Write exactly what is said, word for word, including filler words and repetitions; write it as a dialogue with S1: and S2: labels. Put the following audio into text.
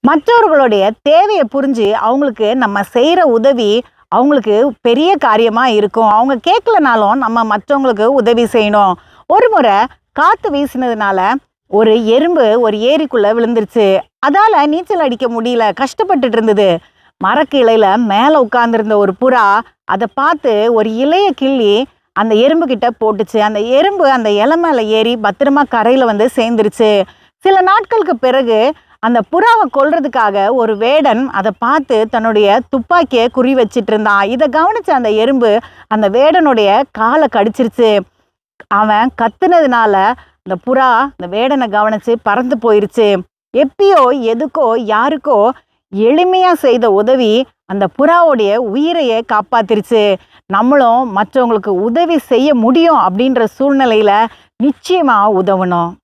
S1: மற்றவர்களுடைய தேவைய புரிஞ்சு, அவங்களுக்கு நம்ம செய்ற உதவி, அவங்களுக்கு பெரிய காரியமா இருக்கும். அவங்க கேட்கலனாலும் நம்ம மற்றவங்களுக்கு உதவி செய்யணும். ஒரு முறை காத்து வீசினதுனால ஒரு எறும்பு ஒரு ஏரிக்குள்ள விழுந்துருச்சு. அதால நீச்சல் அடிக்க முடியல. கஷ்டப்பட்டுட்டு இருந்தது. மரக்கிளையில மேல உட்கார்ந்திருந்த ஒரு புறா அத பார்த்து ஒரு இலைய கிள்ளி அந்த எறும்பு கிட்ட போட்டுச்சு. அந்த எறும்பு அந்த இலை மேல ஏறி பத்திரமா கரையில வந்து சேர்ந்துருச்சு. சில நாட்களுக்கு பிறகு அந்த புறாவை கொல்றதுக்காக ஒரு வேடன் அதை பார்த்து தன்னுடைய துப்பாக்கியை குறி வச்சிட்டு இருந்தான். இதை கவனிச்ச அந்த எறும்பு அந்த வேடனுடைய காலை கடிச்சிருச்சு. அவன் கத்துனதுனால அந்த புறா அந்த வேடனை கவனிச்சு பறந்து போயிருச்சு. எப்பயோ எதுக்கோ யாருக்கோ எளிமையா செய்த உதவி அந்த புறாவுடைய உயிரையே காப்பாத்திருச்சு. நம்மளும் மற்றவங்களுக்கு உதவி செய்ய முடியும் அப்படின்ற சூழ்நிலையில நிச்சயமா உதவணும்.